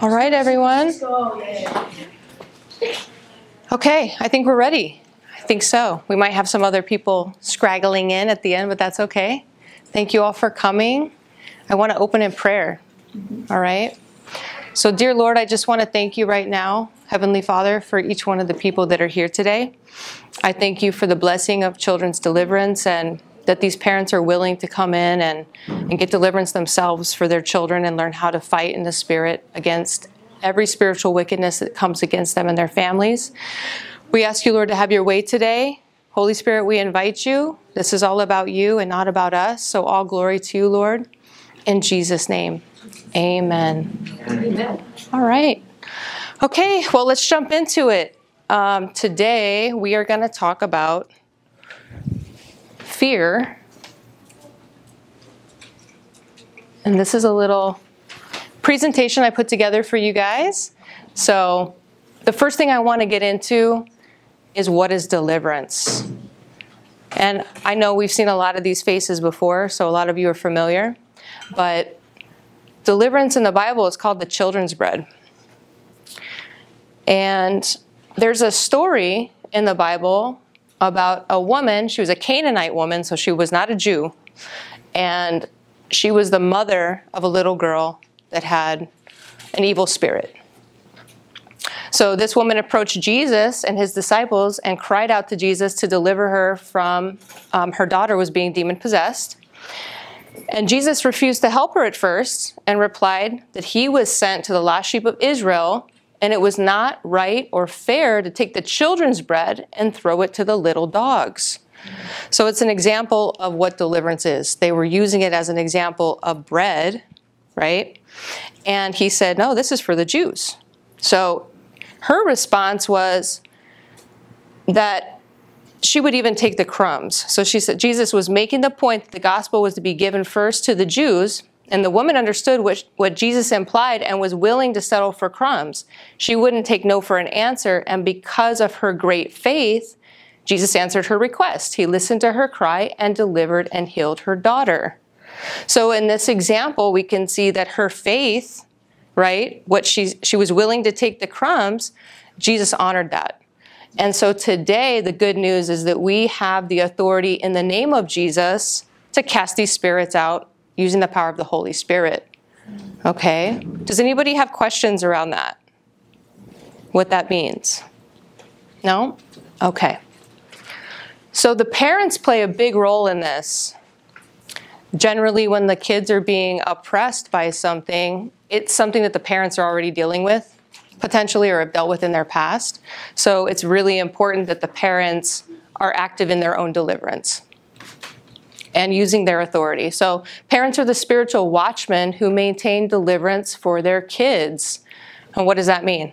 All right, everyone. Okay, I think we're ready. I think so. We might have some other people scraggling in at the end, but that's okay. Thank you all for coming. I want to open in prayer. All right. So, dear Lord, I just want to thank you right now, Heavenly Father, for each one of the people that are here today. I thank you for the blessing of children's deliverance and that these parents are willing to come in and get deliverance themselves for their children and learn how to fight in the spirit against every spiritual wickedness that comes against them and their families. We ask you, Lord, to have your way today. Holy Spirit, we invite you. This is all about you and not about us. So all glory to you, Lord. In Jesus' name, amen. Amen. All right. Okay, well, let's jump into it. Today, we are going to talk about fear. And this is a little presentation I put together for you guys. So the first thing I want to get into is what is deliverance. And I know we've seen a lot of these faces before, so a lot of you are familiar. But deliverance in the Bible is called the children's bread. And there's a story in the Bible about a woman. She was a Canaanite woman, so she was not a Jew. And she was the mother of a little girl that had an evil spirit. So this woman approached Jesus and his disciples and cried out to Jesus to deliver her from her daughter was being demon-possessed. And Jesus refused to help her at first and replied that he was sent to the lost sheep of Israel, and it was not right or fair to take the children's bread and throw it to the little dogs. So it's an example of what deliverance is. They were using it as an example of bread, right? And he said, no, this is for the Jews. So her response was that she would even take the crumbs. So she said Jesus was making the point that the gospel was to be given first to the Jews, and the woman understood what Jesus implied and was willing to settle for crumbs. She wouldn't take no for an answer, and because of her great faith, Jesus answered her request. He listened to her cry and delivered and healed her daughter. So in this example, we can see that her faith, right, what she was willing to take the crumbs, Jesus honored that. And so today, the good news is that we have the authority in the name of Jesus to cast these spirits out using the power of the Holy Spirit. Okay? Does anybody have questions around that? What that means? No? Okay. So the parents play a big role in this. Generally, when the kids are being oppressed by something, it's something that the parents are already dealing with, potentially, or have dealt with in their past. So it's really important that the parents are active in their own deliverance and using their authority. So parents are the spiritual watchmen who maintain deliverance for their kids. And what does that mean?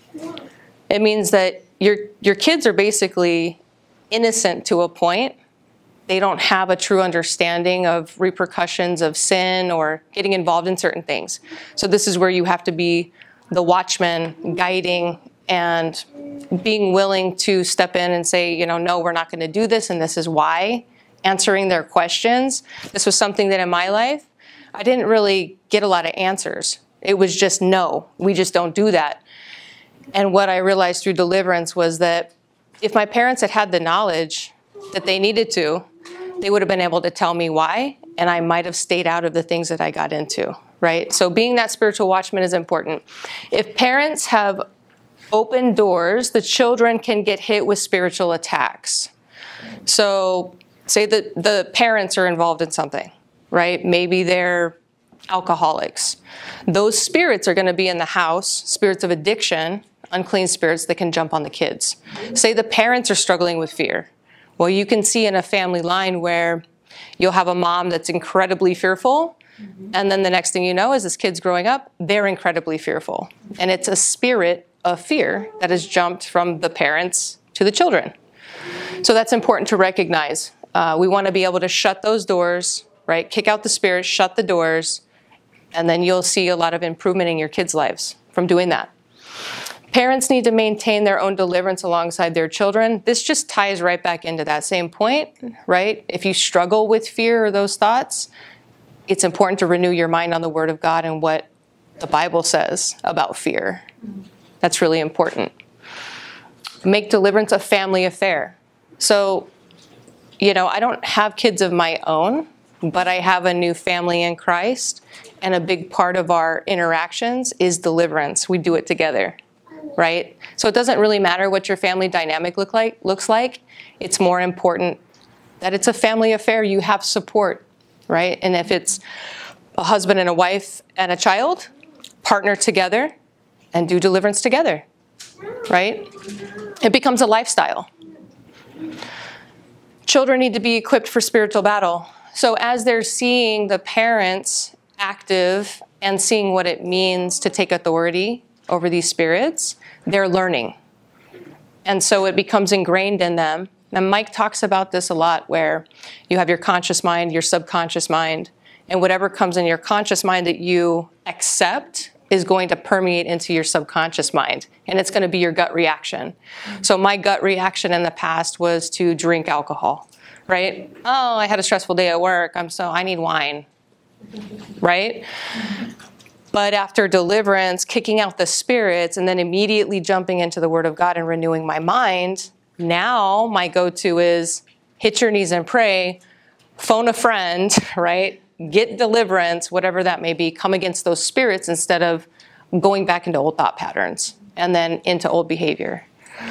It means that your kids are basically innocent to a point. They don't have a true understanding of repercussions of sin or getting involved in certain things. So this is where you have to be the watchman, guiding and being willing to step in and say, you know, no, we're not going to do this, and this is why. Answering their questions. This was something that in my life, I didn't really get a lot of answers. It was just, no, we just don't do that. And what I realized through deliverance was that if my parents had had the knowledge that they needed to, they would have been able to tell me why, and I might have stayed out of the things that I got into, right? So being that spiritual watchman is important. If parents have open doors, the children can get hit with spiritual attacks. So say that the parents are involved in something, right? Maybe they're alcoholics. Those spirits are going to be in the house, spirits of addiction, unclean spirits that can jump on the kids. Say the parents are struggling with fear. Well, you can see in a family line where you'll have a mom that's incredibly fearful, and then the next thing you know is this kid's growing up, they're incredibly fearful. And it's a spirit of fear that has jumped from the parents to the children. So that's important to recognize. We want to be able to shut those doors, right? Kick out the spirits, shut the doors, and then you'll see a lot of improvement in your kids' lives from doing that. Parents need to maintain their own deliverance alongside their children. This just ties right back into that same point, right? If you struggle with fear or those thoughts, it's important to renew your mind on the Word of God and what the Bible says about fear. That's really important. Make deliverance a family affair. So, you know, I don't have kids of my own, but I have a new family in Christ, and a big part of our interactions is deliverance. We do it together, right? So it doesn't really matter what your family dynamic looks like. It's more important that it's a family affair. You have support, right? And if it's a husband and a wife and a child, partner together and do deliverance together, right? It becomes a lifestyle. Children need to be equipped for spiritual battle. So as they're seeing the parents active and seeing what it means to take authority over these spirits, they're learning. And so it becomes ingrained in them. And Mike talks about this a lot, where you have your conscious mind, your subconscious mind, and whatever comes in your conscious mind that you accept is going to permeate into your subconscious mind, and it's going to be your gut reaction. So my gut reaction in the past was to drink alcohol, right? Oh, I had a stressful day at work, I need wine, right? But after deliverance, kicking out the spirits, and then immediately jumping into the Word of God and renewing my mind, now my go-to is hit your knees and pray, phone a friend, right? Get deliverance, whatever that may be, come against those spirits instead of going back into old thought patterns and then into old behavior.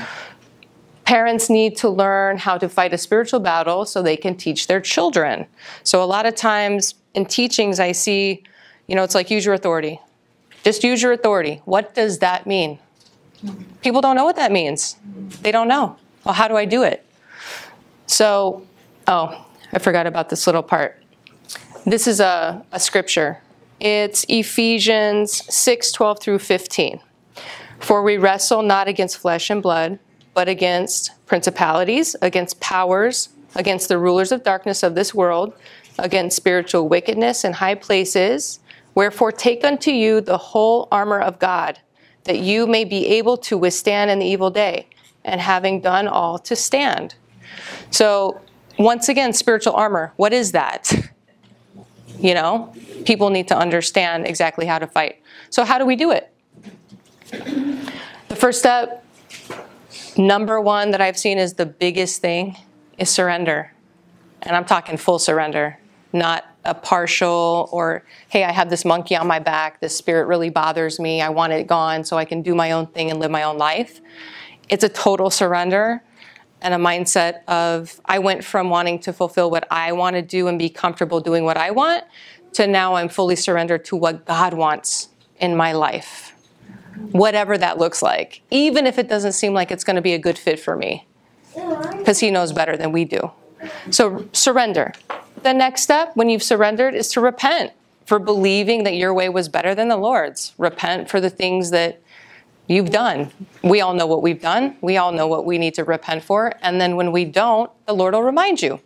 Parents need to learn how to fight a spiritual battle so they can teach their children. So a lot of times in teachings I see, you know, it's like use your authority. Just use your authority. What does that mean? People don't know what that means. They don't know. Well, how do I do it? So, oh, I forgot about this little part. This is a scripture. It's Ephesians 6:12 through 15. For we wrestle not against flesh and blood, but against principalities, against powers, against the rulers of darkness of this world, against spiritual wickedness in high places. Wherefore take unto you the whole armor of God, that you may be able to withstand in the evil day, and having done all to stand. So once again, spiritual armor, what is that? You know, people need to understand exactly how to fight. So how do we do it? The first step, number one that I've seen is the biggest thing, is surrender. And I'm talking full surrender, not a partial or, hey, I have this monkey on my back, this spirit really bothers me, I want it gone so I can do my own thing and live my own life. It's a total surrender and a mindset of, I went from wanting to fulfill what I want to do and be comfortable doing what I want, to now I'm fully surrendered to what God wants in my life. Whatever that looks like, even if it doesn't seem like it's going to be a good fit for me, because He knows better than we do. So surrender. The next step, when you've surrendered, is to repent for believing that your way was better than the Lord's. Repent for the things that you've done. We all know what we've done. We all know what we need to repent for. And then when we don't, the Lord will remind you.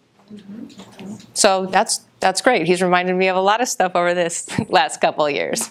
So that's great. He's reminded me of a lot of stuff over this last couple of years.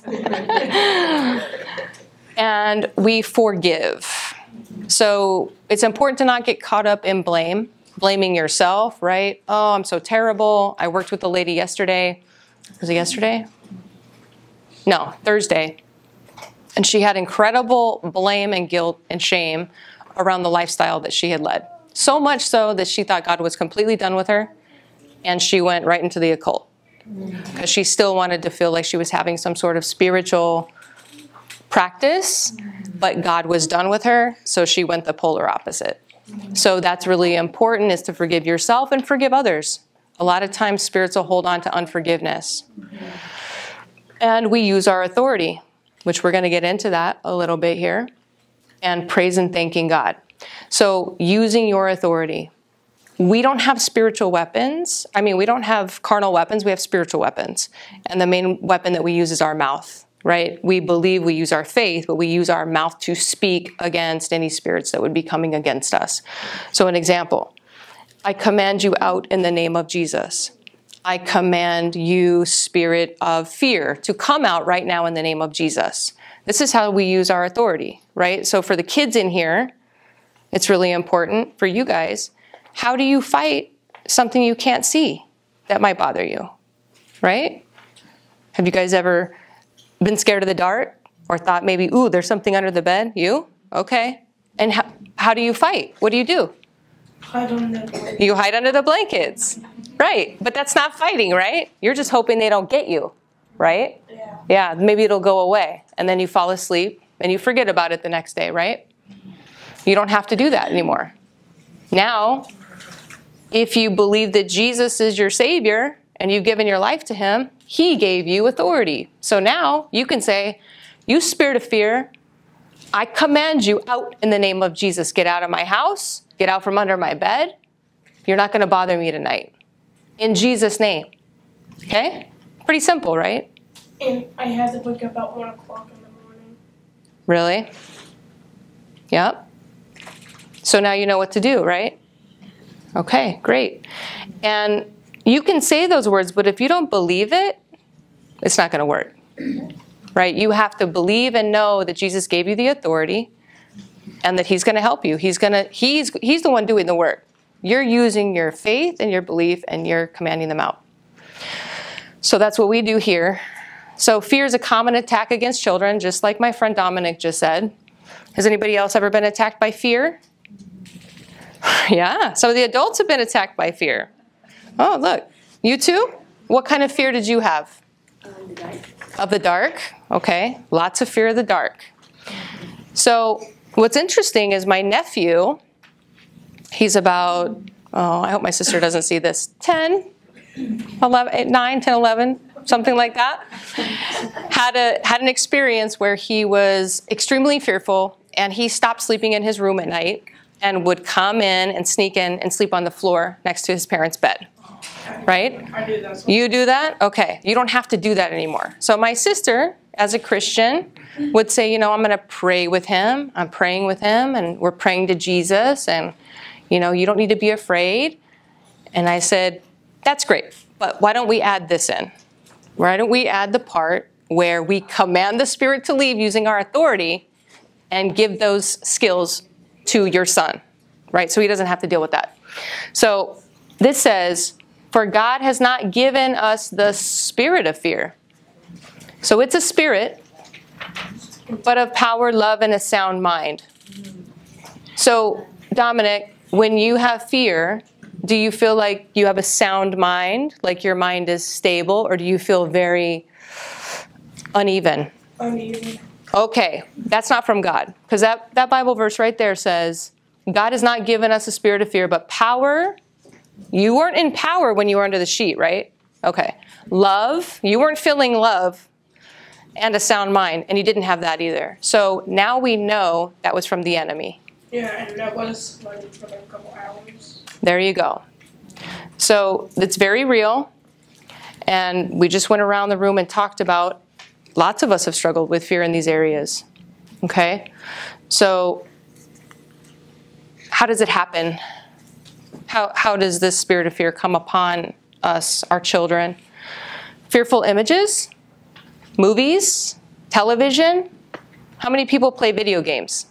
And we forgive. So it's important to not get caught up in blaming yourself, right? Oh, I'm so terrible. I worked with a lady yesterday. Was it yesterday? No, Thursday. And she had incredible blame and guilt and shame around the lifestyle that she had led. So much so that she thought God was completely done with her, and she went right into the occult because she still wanted to feel like she was having some sort of spiritual practice, but God was done with her, so she went the polar opposite. So that's really important, is to forgive yourself and forgive others. A lot of times spirits will hold on to unforgiveness. And we use our authority, which we're going to get into that a little bit here, and praise and thanking God. So using your authority. We don't have spiritual weapons. I mean, we don't have carnal weapons. We have spiritual weapons. And the main weapon that we use is our mouth, right? We believe we use our faith, but we use our mouth to speak against any spirits that would be coming against us. So an example, I command you out in the name of Jesus. I command you, spirit of fear, to come out right now in the name of Jesus. This is how we use our authority, right? So for the kids in here, it's really important for you guys. How do you fight something you can't see that might bother you, right? Have you guys ever Been scared of the dark? Or thought maybe, ooh, there's something under the bed? You? Okay. And how do you fight? What do you do? Hide under the blankets. You hide under the blankets. Right. But that's not fighting, right? You're just hoping they don't get you, right? Yeah. Yeah, maybe it'll go away. And then you fall asleep and you forget about it the next day, right? You don't have to do that anymore. Now, if you believe that Jesus is your Savior and you've given your life to Him, He gave you authority. So now you can say, you spirit of fear, I command you out in the name of Jesus. Get out of my house. Get out from under my bed. You're not going to bother me tonight. In Jesus' name. Okay? Pretty simple, right? And I had to wake up at 1 o'clock in the morning. Really? Yep. So now you know what to do, right? Okay, great. And you can say those words, but if you don't believe it, it's not going to work. Right? You have to believe and know that Jesus gave you the authority and that He's going to help you. He's the one doing the work. You're using your faith and your belief and you're commanding them out. So that's what we do here. So fear is a common attack against children, just like my friend Dominic just said. Has anybody else ever been attacked by fear? Yeah, some of the adults have been attacked by fear. Oh, look. You too? What kind of fear did you have? The dark. Of the dark? Okay. Lots of fear of the dark. So what's interesting is my nephew, he's about, I hope my sister doesn't see this, 10, 11, 9, 10, 11, something like that, had an experience where he was extremely fearful and he stopped sleeping in his room at night and would come in and sneak in and sleep on the floor next to his parents' bed. Right? I do that. You do that? Okay. You don't have to do that anymore. So my sister, as a Christian, would say, I'm going to pray with him. I'm praying with him, and we're praying to Jesus, and, you don't need to be afraid. And I said, that's great, but why don't we add this in? Why don't we add the part where we command the spirit to leave using our authority and give those skills to your son, right? So he doesn't have to deal with that. So this says, for God has not given us the spirit of fear. So it's a spirit, but of power, love, and a sound mind. So, Dominic, when you have fear, do you feel like you have a sound mind, like your mind is stable, or do you feel very uneven? Uneven. Okay, that's not from God. Because that Bible verse right there says, God has not given us a spirit of fear, but power. You weren't in power when you were under the sheet, right? Okay. Love. You weren't feeling love and a sound mind, and you didn't have that either. So now we know that was from the enemy. Yeah, and that was like for like a couple hours. There you go. So it's very real. And we just went around the room and talked about, lots of us have struggled with fear in these areas. Okay? So how does it happen? How does this spirit of fear come upon us, our children? Fearful images, movies, television. How many people play video games?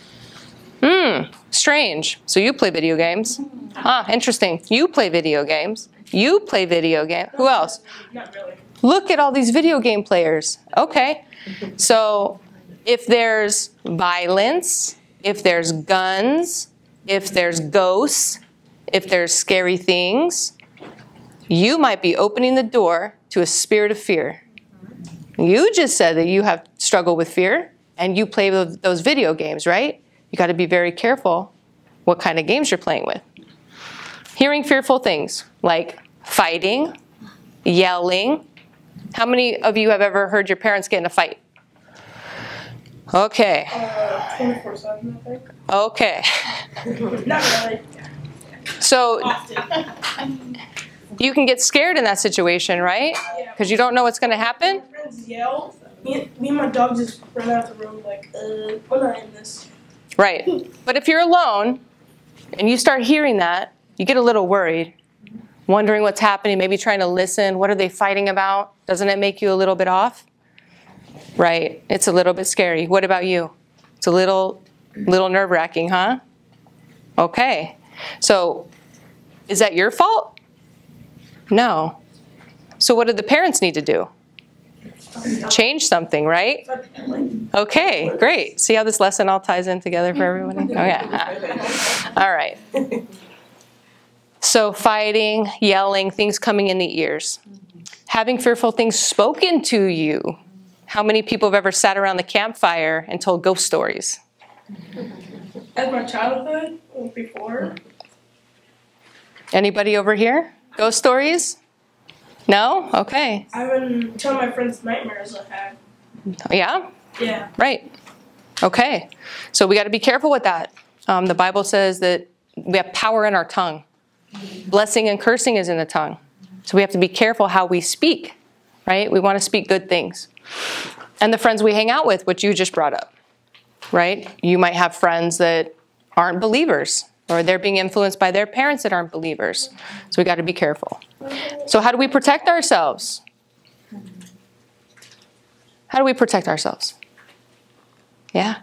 Strange. So you play video games. Interesting. You play video games. You play video games. Who else? Not really. Look at all these video game players. Okay. So if there's violence, if there's guns, if there's ghosts, if there's scary things, you might be opening the door to a spirit of fear. You just said that you have struggled with fear and you play those video games, right? You got to be very careful what kind of games you're playing with. Hearing fearful things like fighting, yelling. How many of you have ever heard your parents get in a fight? Okay. 24/7, I think. Okay. Not really. So Often. you can get scared in that situation, right? Because you don't know what's going to happen. My friends yell. Me and my dog just run out of the room like, we're not in this. Right. But if you're alone and you start hearing that, you get a little worried, wondering what's happening, maybe trying to listen. What are they fighting about? Doesn't it make you a little bit off? Right. It's a little bit scary. What about you? It's a little nerve-wracking, huh? Okay. So is that your fault? No. So what do the parents need to do? Change something, right? Okay, great. See how this lesson all ties in together for everybody? Okay. All right. So fighting, yelling, things coming in the ears. Having fearful things spoken to you. How many people have ever sat around the campfire and told ghost stories? As my childhood, before. Anybody over here? Ghost stories? No? Okay. I've been telling my friends nightmares I had. Yeah? Yeah. Right. Okay. So we got to be careful with that. The Bible says that we have power in our tongue. Blessing and cursing is in the tongue. So we have to be careful how we speak, right? We want to speak good things. And the friends we hang out with, which you just brought up, right? You might have friends that aren't believers, or they're being influenced by their parents that aren't believers. So we got to be careful. So how do we protect ourselves? How do we protect ourselves? Yeah?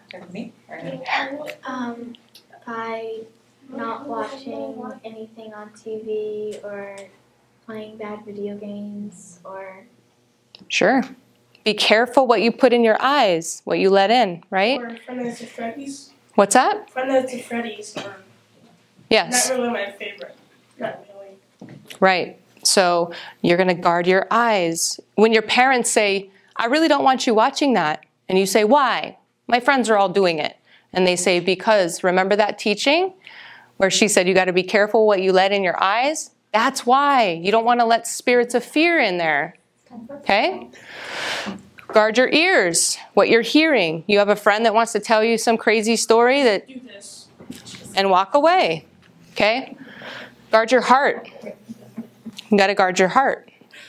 By not watching anything on TV or playing bad video games or... Sure. Be careful what you put in your eyes, what you let in, right? Or Five Nights at Freddy's. What's that? Five Nights at Freddy's. Yes. Not really my favorite. Not really. Right. So you're going to guard your eyes. When your parents say, I really don't want you watching that. And you say, why? My friends are all doing it. And they say, because remember that teaching where she said you got to be careful what you let in your eyes? That's why. You don't want to let spirits of fear in there. Okay? Guard your ears, what you're hearing. You have a friend that wants to tell you some crazy story and walk away. Okay? Guard your heart. You got to guard your heart.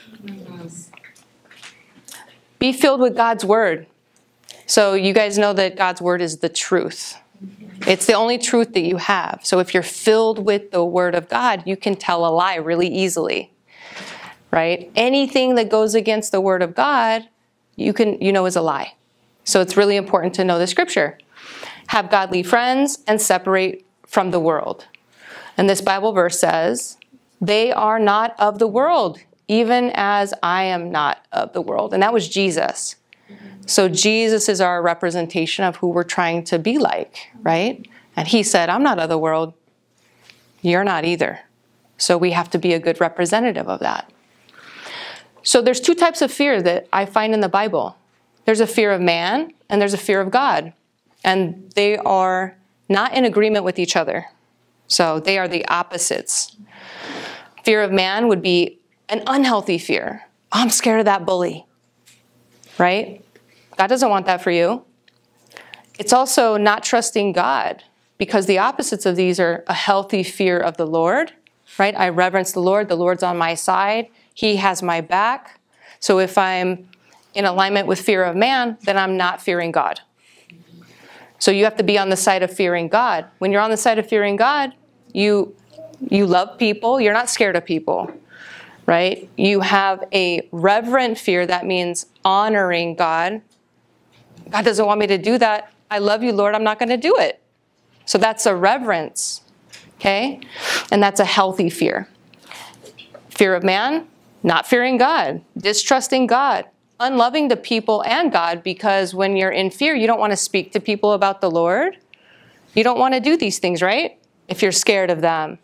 Be filled with God's word. So you guys know that God's word is the truth. It's the only truth that you have. So if you're filled with the word of God, you can tell a lie really easily. Right? Anything that goes against the word of God, you know is a lie. So it's really important to know the scripture. Have godly friends and separate from the world. And this Bible verse says, they are not of the world, even as I am not of the world. And that was Jesus. So Jesus is our representation of who we're trying to be like, right? And he said, I'm not of the world. You're not either. So we have to be a good representative of that. So there's two types of fear that I find in the Bible. There's a fear of man and there's a fear of God. And they are not in agreement with each other. So they are the opposites. Fear of man would be an unhealthy fear. Oh, I'm scared of that bully, right? God doesn't want that for you. It's also not trusting God, because the opposites of these are a healthy fear of the Lord, right? I reverence the Lord's on my side, he has my back. So if I'm in alignment with fear of man, then I'm not fearing God. So you have to be on the side of fearing God. When you're on the side of fearing God, you love people, you're not scared of people, right? You have a reverent fear, that means honoring God. God doesn't want me to do that. I love you, Lord, I'm not going to do it. So that's a reverence, okay? And that's a healthy fear. Fear of man, not fearing God, distrusting God, unloving to people and God, because when you're in fear, you don't want to speak to people about the Lord. You don't want to do these things, right? If you're scared of them.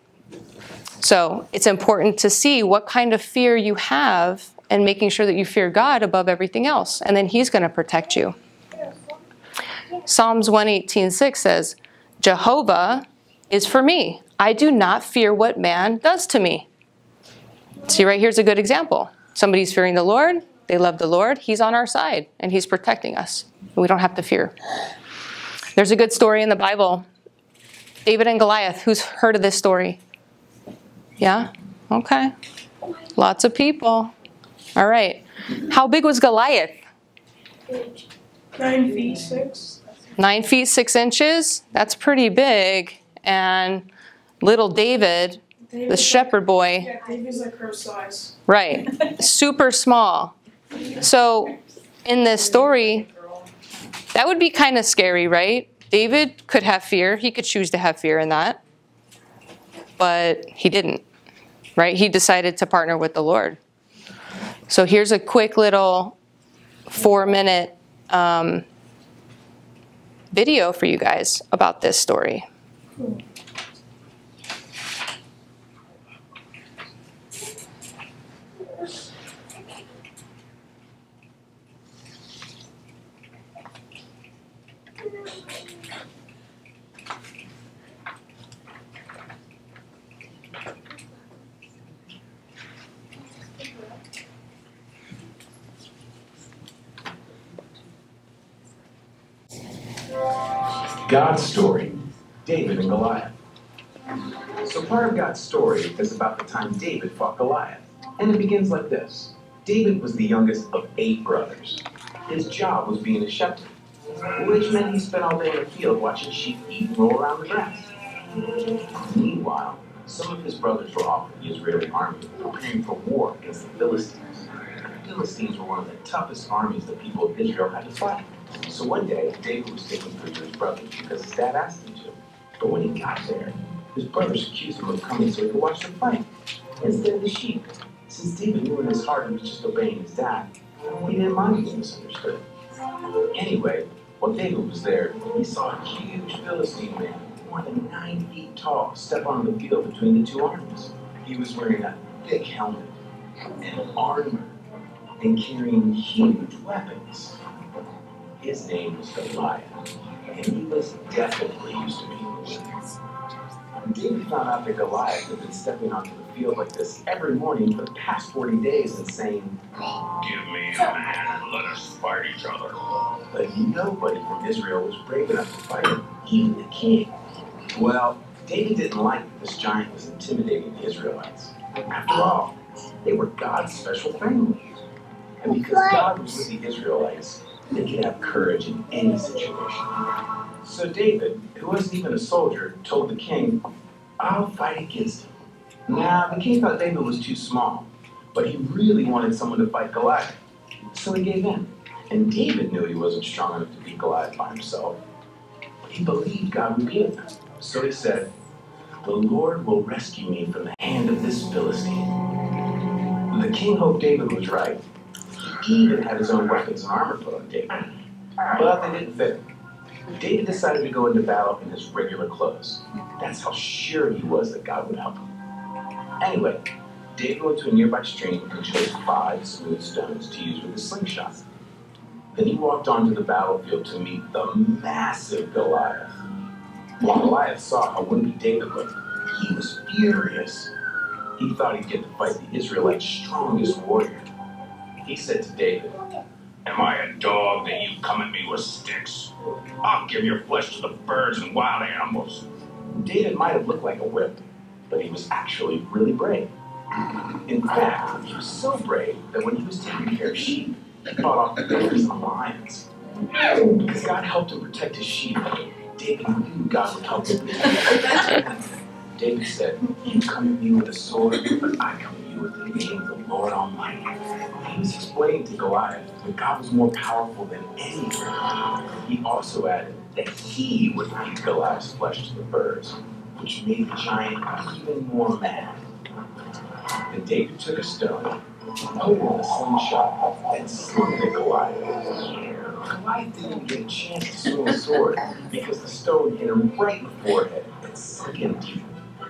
So it's important to see what kind of fear you have and making sure that you fear God above everything else. And then he's going to protect you. Psalms 118:6 says, Jehovah is for me. I do not fear what man does to me. See, right here's a good example. Somebody's fearing the Lord. They love the Lord. He's on our side and he's protecting us. We don't have to fear. There's a good story in the Bible. David and Goliath. Who's heard of this story? Yeah? Okay. Lots of people. All right. How big was Goliath? 9 feet 6. 9 feet 6 inches. That's pretty big. And little David, the shepherd boy. Yeah, David's like her size. Right. Super small. So in this story, that would be kind of scary, right? David could have fear. He could choose to have fear in that. But he didn't, right? He decided to partner with the Lord. So here's a quick little 4-minute video for you guys about this story. God's story, David and Goliath. So part of God's story is about the time David fought Goliath. And it begins like this. David was the youngest of 8 brothers. His job was being a shepherd, which meant he spent all day in the field watching sheep eat and roll around the grass. Meanwhile, some of his brothers were off in the Israeli army preparing for war against the Philistines. The Philistines were one of the toughest armies the people of Israel had to fight. So one day, David was taking food to his brothers because his dad asked him to. But when he got there, his brothers accused him of coming so he could watch them fight instead of the sheep. Since David knew in his heart he was just obeying his dad, he didn't mind being misunderstood. Anyway, while David was there, he saw a huge Philistine man, more than 9 feet tall, step onto the field between the 2 armies. He was wearing a thick helmet and armor and carrying huge weapons. His name was Goliath, and he was definitely used to being with us. David found out that Goliath had been stepping onto the field like this every morning for the past 40 days and saying, "Give me a man and let us fight each other." But nobody from Israel was brave enough to fight him, even the king. Well, David didn't like that this giant was intimidating the Israelites. After all, they were God's special family. And because God was with the Israelites, they could have courage in any situation. So David, who wasn't even a soldier, told the king, "I'll fight against him." Now, the king thought David was too small, but he really wanted someone to fight Goliath. So he gave in. And David knew he wasn't strong enough to beat Goliath by himself. But he believed God would be with him. So he said, "The Lord will rescue me from the hand of this Philistine." The king hoped David was right. He even had his own weapons and armor put on David. But they didn't fit him. David decided to go into battle in his regular clothes. That's how sure he was that God would help him. Anyway, David went to a nearby stream and chose 5 smooth stones to use with his slingshot. Then he walked onto the battlefield to meet the massive Goliath. When Goliath saw how wounded David looked, he was furious. He thought he'd get to fight the Israelites' strongest warrior. He said to David, "Am I a dog that you come at me with sticks? I'll give your flesh to the birds and wild animals." David might have looked like a whip, but he was actually really brave. In fact, he was so brave that when he was taking care of sheep, he fought off the bears and the lions. Because God helped him protect his sheep, David knew God would help him protect him. David said, "You come at me with a sword, but I come at you with the name of the Lord Almighty." He was explaining to Goliath that God was more powerful than anything. He also added that he would feed Goliath's flesh to the birds, which made the giant even more mad. Then David took a stone, put it in a slingshot, and slung it at Goliath. Goliath didn't even get a chance to swing a sword because the stone hit him right in the forehead and sunk in deep.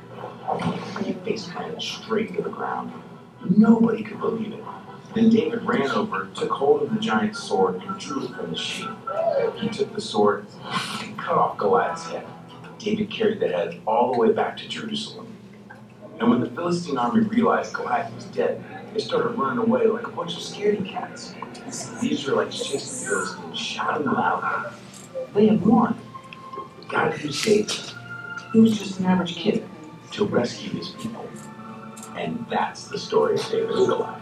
He face planted straight to the ground. Nobody could believe it. Then David ran over, took hold of the giant's sword, and drew it from the sheath. He took the sword and cut off Goliath's head. David carried the head all the way back to Jerusalem. And when the Philistine army realized Goliath was dead, they started running away like a bunch of scaredy cats. The Israelites chased the Philistines, shouting loudly. They had won. God used David, who was just an average kid, to rescue his people. And that's the story of David and Goliath.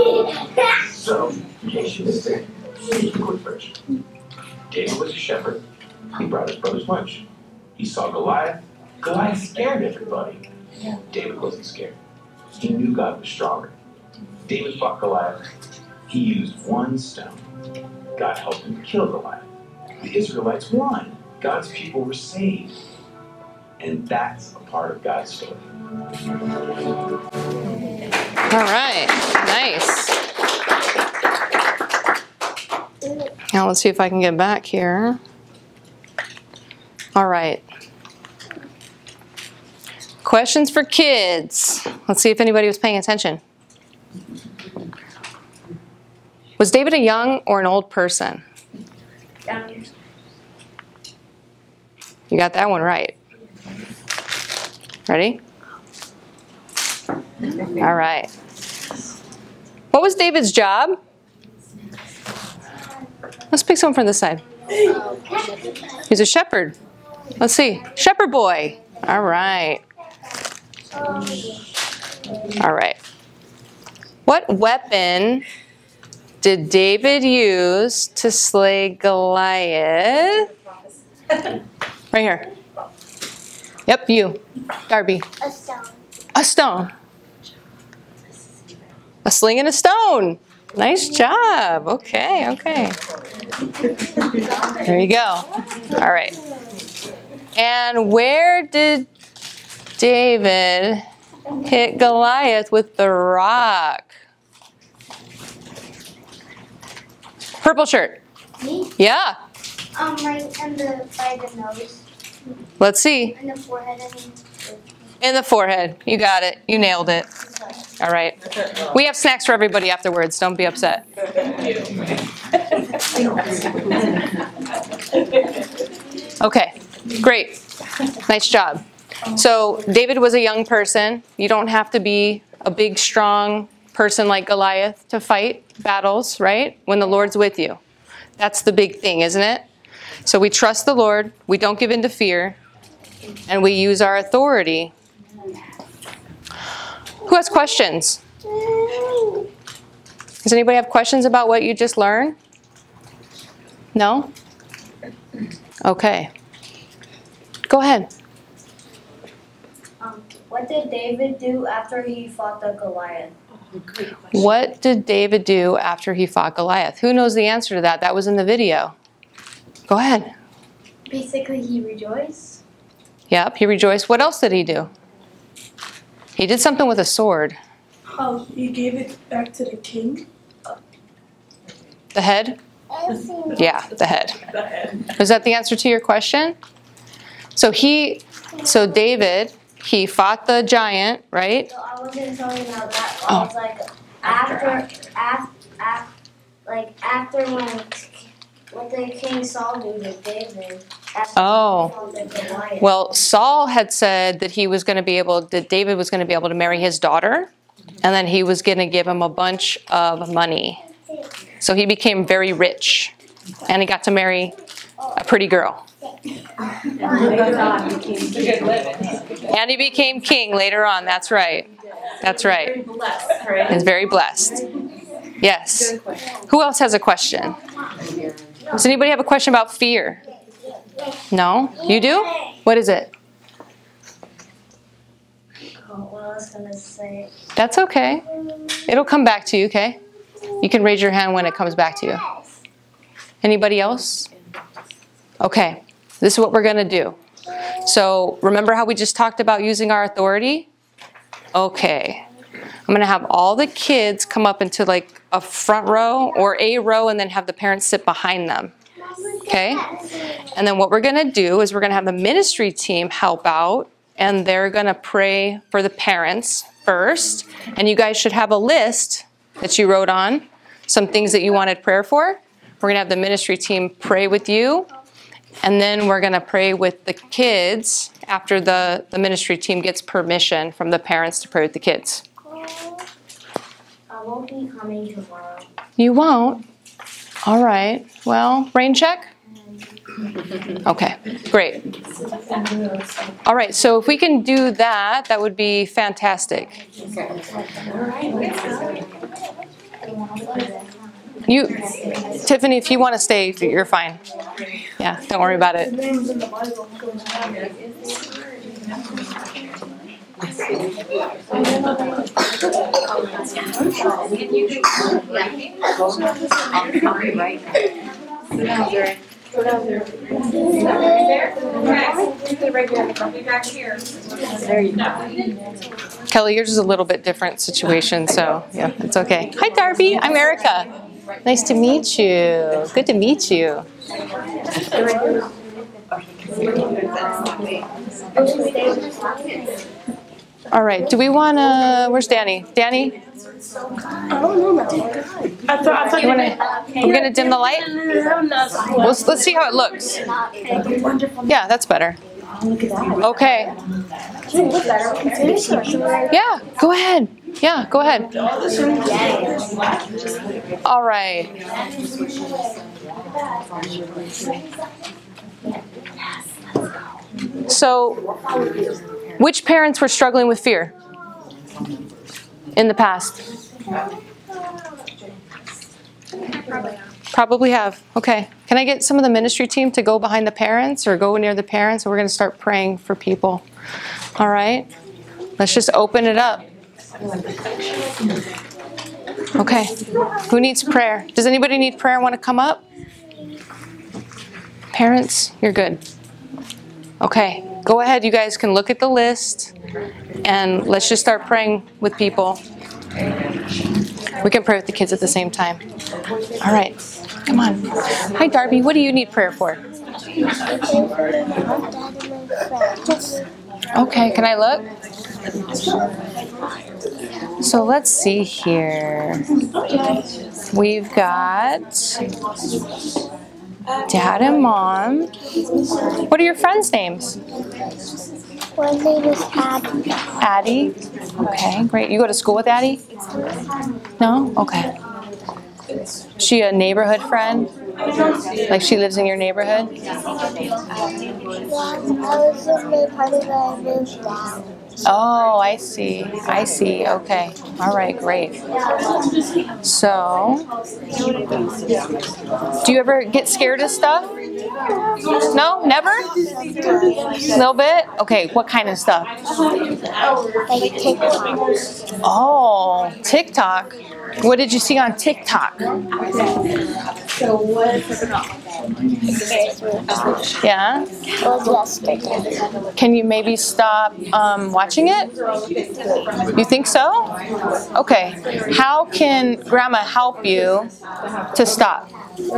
So, in case you missed it, here's the quick version. David was a shepherd. He brought his brothers lunch. He saw Goliath. Goliath scared everybody. David wasn't scared. He knew God was stronger. David fought Goliath. He used 1 stone. God helped him kill Goliath. The Israelites won. God's people were saved. And that's a part of God's story. All right, nice. Now let's see if I can get back here. All right. Questions for kids. Let's see if anybody was paying attention. Was David a young or an old person? You got that one right. Ready? All right. What was David's job? Let's pick someone from this side. He's a shepherd. Let's see. Shepherd boy. All right. All right. What weapon did David use to slay Goliath? Right here. Yep, you. Darby. A stone. A stone. A sling and a stone. Nice job. Okay, okay. There you go. All right. And where did David hit Goliath with the rock? Purple shirt. Me? Yeah. Right by the nose. Let's see. In the forehead, I mean. In the forehead. You got it. You nailed it. All right. We have snacks for everybody afterwards. Don't be upset. Okay. Great. Nice job. So David was a young person. You don't have to be a big, strong person like Goliath to fight battles, right? When the Lord's with you. That's the big thing, isn't it? So we trust the Lord. We don't give in to fear. And we use our authority. Who has questions? Does anybody have questions about what you just learned? No? Okay. Go ahead. What did David do after he fought the Goliath? What did David do after he fought Goliath? Who knows the answer to that? That was in the video. Go ahead. Basically, he rejoiced. Yep, he rejoiced. What else did he do? He did something with a sword. Oh, he gave it back to the king. The head? Yeah, the head. Is that the answer to your question? So David, he fought the giant, right? So I wasn't talking about that. I was like after what did King Saul do to David? Oh, well, Saul had said that that David was going to be able to marry his daughter, and then he was going to give him a bunch of money. So he became very rich, and he got to marry a pretty girl. And he became king later on. That's right. That's right. He's very blessed. Yes. Who else has a question? Does anybody have a question about fear? No? You do? What is it? What I was gonna say. That's okay. It'll come back to you, okay? You can raise your hand when it comes back to you. Anybody else? Okay. This is what we're going to do. So remember how we just talked about using our authority? Okay. I'm going to have all the kids come up into like a front row or a row and then have the parents sit behind them. Okay? And then what we're going to do is we're going to have the ministry team help out, and they're going to pray for the parents first. And you guys should have a list that you wrote on, some things that you wanted prayer for. We're going to have the ministry team pray with you. And then we're going to pray with the kids after the ministry team gets permission from the parents to pray with the kids. I won't be coming tomorrow. You won't? All right. Well, rain check? Okay, great. All right, so if we can do that, that would be fantastic. Tiffany, if you want to stay, you're fine. Yeah, don't worry about it. Kelly, yours is a little bit different situation, so yeah, it's okay. Hi, Darby. I'm Erica. Nice to meet you. Good to meet you. All right. Do we want to? Where's Danny? Danny? I don't know. I thought You wanna, we're gonna dim the light. Let's see how it looks. Yeah, that's better. Okay. Yeah, go ahead. Yeah, go ahead. All right. So, which parents were struggling with fear in the past? Probably have. Okay. Can I get some of the ministry team to go behind the parents or go near the parents? And we're going to start praying for people. All right. Let's just open it up. Okay. Who needs prayer? Does anybody need prayer and want to come up? Parents, you're good. Okay. Go ahead. You guys can look at the list and let's just start praying with people. We can pray with the kids at the same time. All right. Come on. Hi, Darby. What do you need prayer for? Okay. Can I look? So let's see here. We've got Dad and Mom. What are your friends' names? One name is Addie. Addie? Okay, great. You go to school with Addie? No? Okay. She a neighborhood friend? Like she lives in your neighborhood? Yeah, I was in the party that I moved out. Oh, I see. I see. Okay. All right, great. So, do you ever get scared of stuff? No? Never? A little bit? Okay, what kind of stuff? Like TikTok. Oh, TikTok. What did you see on TikTok? Yeah? It was yesterday. Can you maybe stop watching it? You think so? Okay. How can Grandma help you to stop?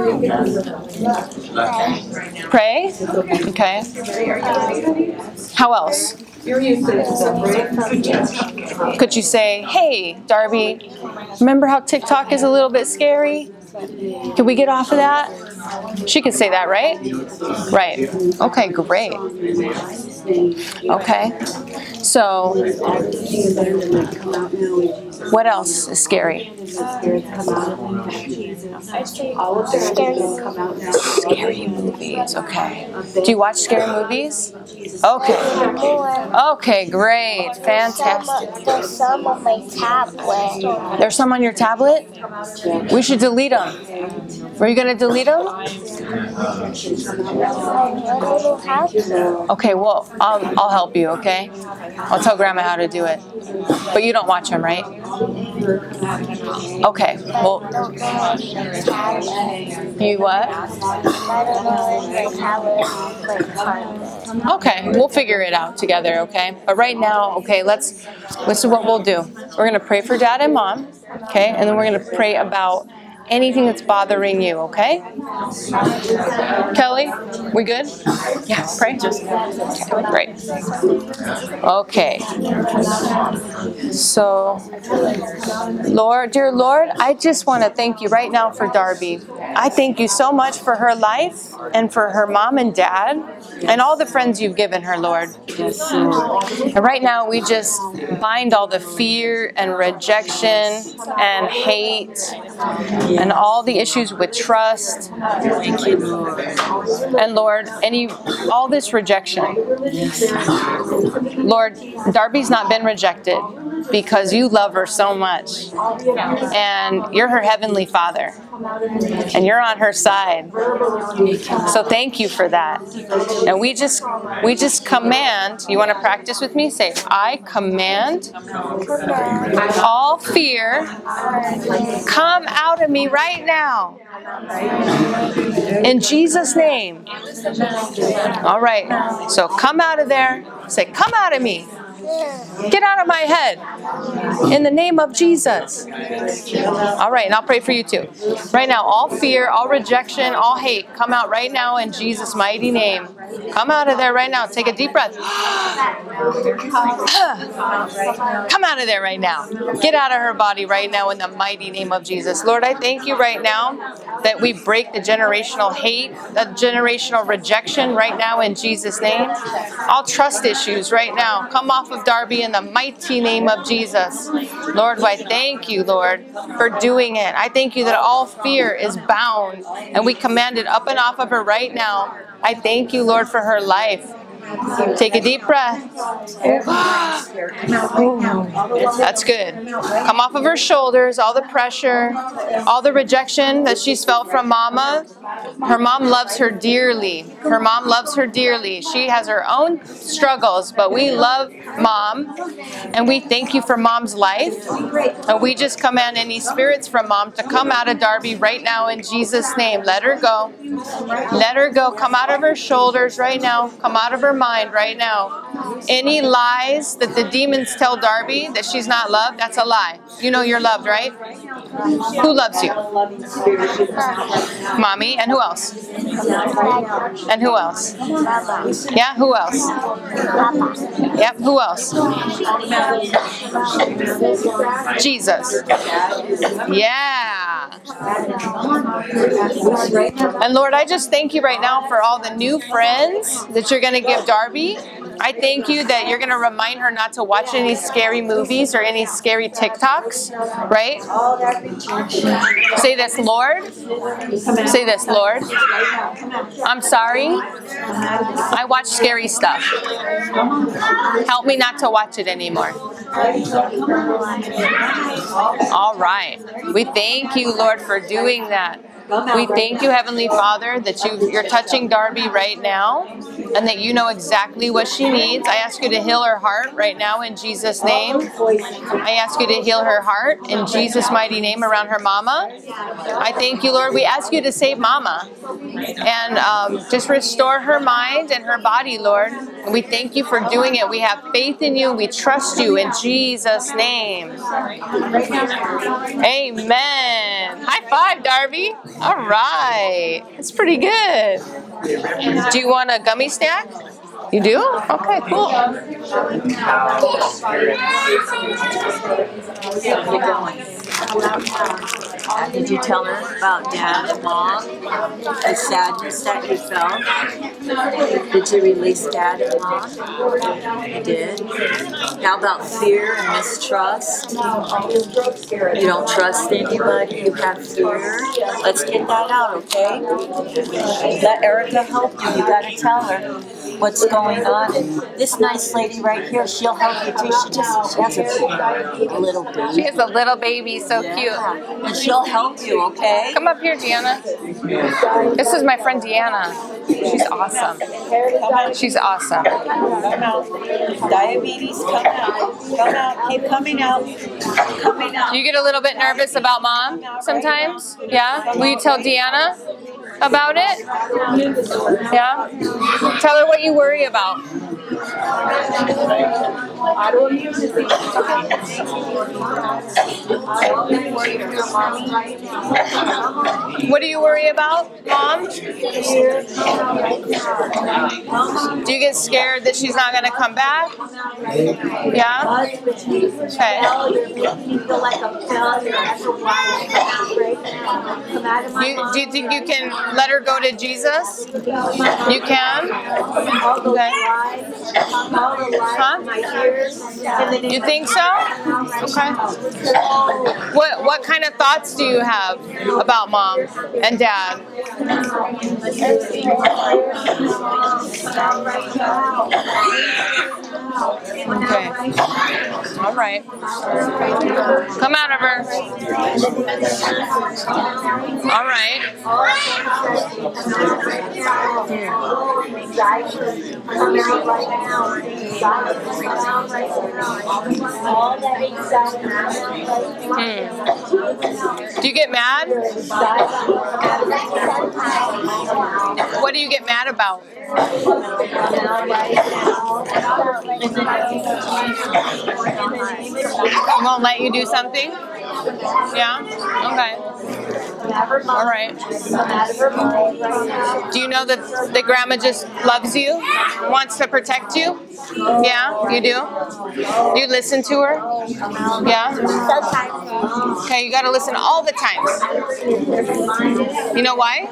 Pray? Okay. How else? Could you say, hey, Darby, remember how TikTok is a little bit scary? Can we get off of that? She could say that, right? Right. Okay, great. Okay. So, what else is scary? Scary movies, okay. Do you watch scary movies? Okay. Okay, great. Fantastic. There's some on my tablet. There's some on your tablet? We should delete them. Are you going to delete them? I don't have to. Okay, well, I'll help you, okay? I'll tell Grandma how to do it. But you don't watch them, right? Okay, well, you what? I don't know if my tablet like content. Okay, we'll figure it out together, okay? But right now, okay, this is what we'll do. We're going to pray for Dad and Mom, okay? And then we're going to pray about anything that's bothering you, okay? Kelly, we good? Yeah, pray. Okay, great. Okay. So, Lord, dear Lord, I just want to thank you right now for Darby. I thank you so much for her life and for her mom and dad and all the friends you've given her, Lord. And right now, we just bind all the fear and rejection and hate and all the issues with trust. And Lord, all this rejection. Lord, Darby's not been rejected because you love her so much. And you're her heavenly Father. And you're on her side. So thank you for that. And we just command, you want to practice with me? Say, I command all fear come out of me right now. In Jesus' name. All right. So come out of there. Say, come out of me. Get out of my head. In the name of Jesus. All right, and I'll pray for you too. Right now, all fear, all rejection, all hate, come out right now in Jesus' mighty name. Come out of there right now. Take a deep breath. Come out of there right now. Get out of her body right now in the mighty name of Jesus. Lord, I thank you right now that we break the generational hate, the generational rejection right now in Jesus' name. All trust issues right now come off of Darby in the mighty name of Jesus. Lord, I thank you, Lord, for doing it. I thank you that all fear is bound and we command it up and off of her right now. I thank you, Lord, for her life. Take a deep breath. That's good. Come off of her shoulders, all the pressure, all the rejection that she's felt from Mama. Her mom loves her dearly. Her mom loves her dearly. She has her own struggles, but we love Mom, and we thank you for Mom's life. And we just command any spirits from Mom to come out of Darby right now in Jesus' name. Let her go. Let her go. Come out of her shoulders right now. Come out of her mind right now. Any lies that the demons tell Darby that she's not loved, that's a lie. You know you're loved, right? Who loves you? Mommy, and who else? And who else? Yeah, who else? Yep, who else? Jesus. Yeah. And Lord, I just thank you right now for all the new friends that you're going to give Darby. I thank you that you're going to remind her not to watch any scary movies or any scary TikToks, right? Say this, Lord. Say this, Lord. I'm sorry. I watch scary stuff. Help me not to watch it anymore. All right. We thank you, Lord, for doing that. We thank you, Heavenly Father, that you're touching Darby right now and that you know exactly what she needs. I ask you to heal her heart right now in Jesus' name. I ask you to heal her heart in Jesus' mighty name around her mama. I thank you, Lord. We ask you to save Mama and just restore her mind and her body, Lord. And we thank you for doing it. We have faith in you. We trust you in Jesus' name. Amen. High five, Darby. All right. That's pretty good. Do you want a gummy snack? You do? Okay, cool. Did you tell her about Dad and Mom? The sadness that you felt? Did you release Dad and Mom? You did? How about fear and mistrust? You don't trust anybody? You have fear? Let's get that out, okay? Let Erica help you. You gotta tell her what's going on. And this nice lady right here, she'll help you too. She has a little baby. She has a little baby, so cute. And she'll help you, okay? Come up here, Deanna. This is my friend Deanna. She's awesome. She's awesome. Come out. Diabetes, come out. Come out. Keep coming out. Coming out. You get a little bit nervous about Mom sometimes? Yeah? Will you tell Deanna about it? Yeah? Tell her what you worry about. What do you worry about, Mom? Do you get scared that she's not going to come back? Yeah? Okay. Do you think you can let her go to Jesus? You can? Okay. Huh? You think so? Okay. What kind of thoughts do you have about Mom and Dad? Okay. All right. Come out of her. All right. Do you get mad? What do you get mad about? He won't let you do something? Yeah? Okay. All right. Do you know that grandma just loves you? Wants to protect you? Yeah? You do? Do you listen to her? Yeah? Okay, you got to listen all the times. You know why?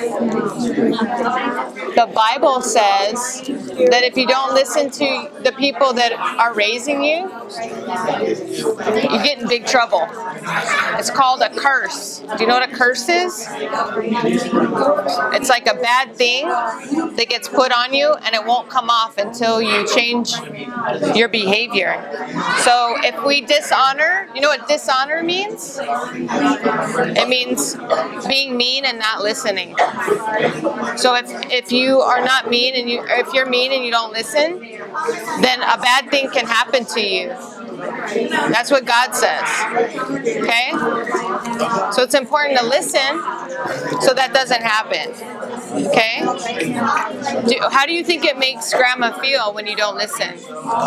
The Bible says that if you don't listen to the people that are raising you, you get in big trouble. It's called a curse. Do you know what a curse is? It's like a bad thing that gets put on you and it won't come off until you change your behavior. So if we dishonor, you know what dishonor means? It means being mean and not listening. So if you are not mean and if you're mean and you don't listen, then a bad thing can happen to you. That's what God says. Okay? So it's important to listen so that doesn't happen. Okay? How do you think it makes Grandma feel when you don't listen?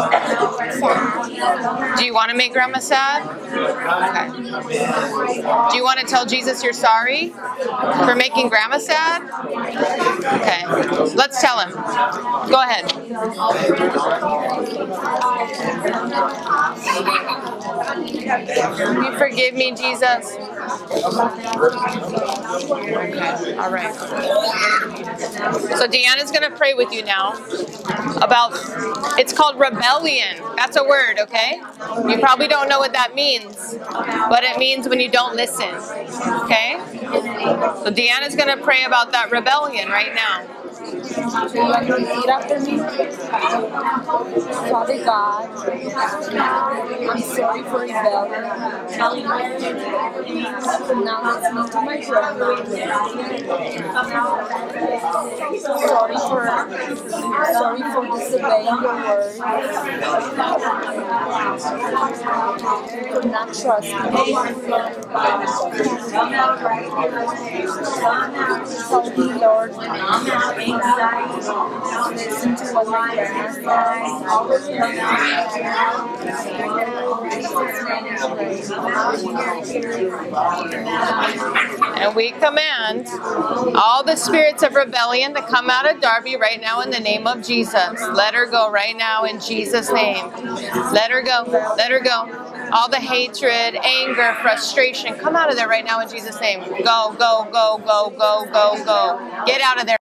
Do you want to make Grandma sad? Okay. Do you want to tell Jesus you're sorry for making Grandma sad? Okay. Let's tell him. Go ahead. You forgive me, Jesus. Okay. All right. So Deanna's going to pray with you now about, it's called rebellion. That's a word, okay? You probably don't know what that means, but it means when you don't listen, okay? So Deanna's going to pray about that rebellion right now. Repeat after me. Father God, I'm sorry for rebellion. Pronounce me to my brother. Sorry for disobeying your word. For not trusting you. Help me, Lord. Listen to what my grandma says. And we command all the spirits of rebellion to come out of Darby right now in the name of Jesus. Let her go right now in Jesus' name. Let her go. Let her go. All the hatred, anger, frustration, come out of there right now in Jesus' name. Go, go, go, go, go, go, go. Get out of there.